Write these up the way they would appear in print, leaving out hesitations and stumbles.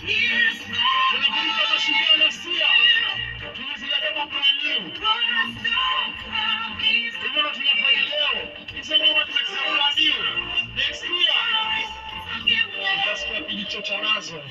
Tunakumbuka mashujaa na sia. Tunazila kama brand new. Hivyo tunafanya leo. Hizo ngoma tumesema brand new. Next year. Utasikia kilichocha nazo.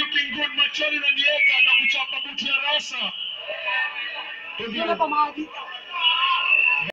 Kamaa.